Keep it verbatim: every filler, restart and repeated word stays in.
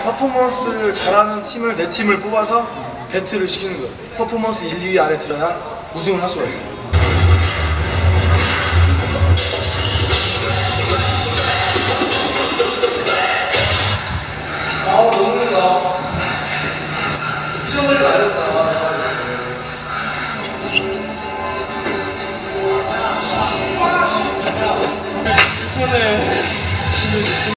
퍼포먼스를 잘하는 팀을 네 팀을 뽑아서 배틀을 시키는 거예요. 퍼포먼스 일, 이 위 안에 들어야 우승을 할 수가 있어요.